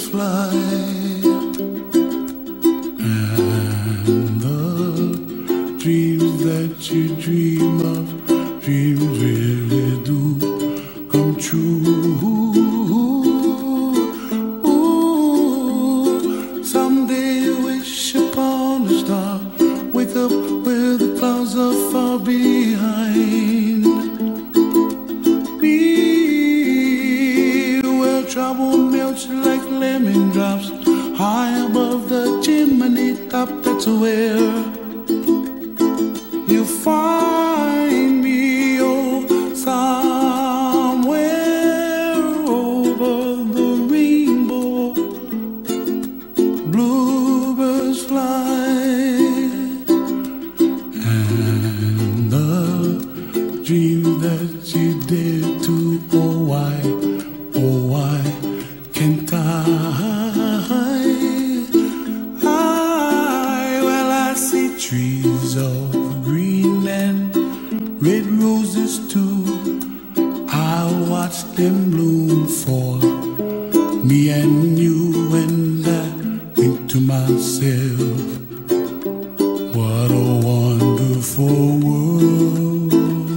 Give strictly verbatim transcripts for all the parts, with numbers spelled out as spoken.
fly, and the dreams that you dream of, dreams really do come true. Ooh, someday you wish upon a star, wake up where the clouds are far behind. Be where trouble melts like lemon drops, high above the chimney top. That's where you find me, oh, somewhere over the rainbow. Bluebirds fly, and the dreams that you dare to, oh why, oh why can't I? I, well I see trees of green and red roses too. I watch them bloom for me and you, and I think to myself, what a wonderful world.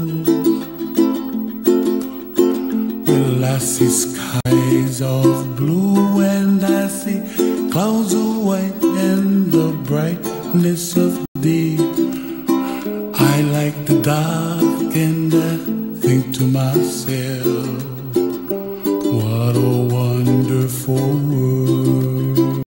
Well, I see skies of blue and I see clouds of white and the brightness of day. I like the dark and I think to myself, what a wonderful world.